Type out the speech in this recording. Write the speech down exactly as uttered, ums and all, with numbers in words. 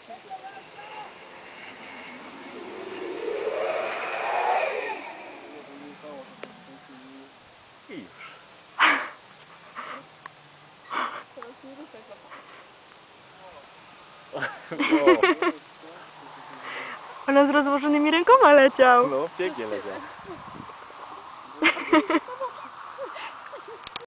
I już. Ona z rozłożonymi rękoma leciał. No, pięknie leciał.